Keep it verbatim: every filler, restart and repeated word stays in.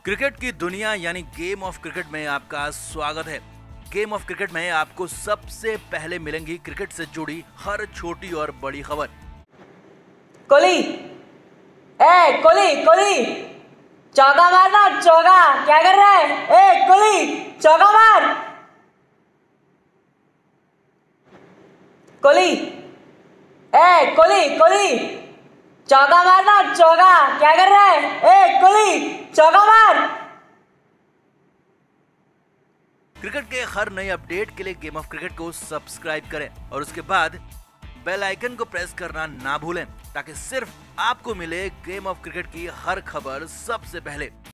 Cricket की दुनिया यानी गेम ऑफ क्रिकेट में आपका स्वागत है। गेम ऑफ क्रिकेट में आपको सबसे पहले मिलेंगी क्रिकेट से जुड़ी हर छोटी और बड़ी खबर। कोहली, ए कोहली कोहली चौका मारना, चौका क्या कर रहा है? ए कोहली चौका मार। कोहली, ए कोहली कोहली चौका मारना, चौका क्या कर रहा है? ए कोहली चौका मार। क्रिकेट के हर नए अपडेट के लिए गेम ऑफ क्रिकेट को सब्सक्राइब करें और उसके बाद बेल आइकन को प्रेस करना ना भूलें ताकि सिर्फ आपको मिले गेम ऑफ क्रिकेट की हर खबर सबसे पहले।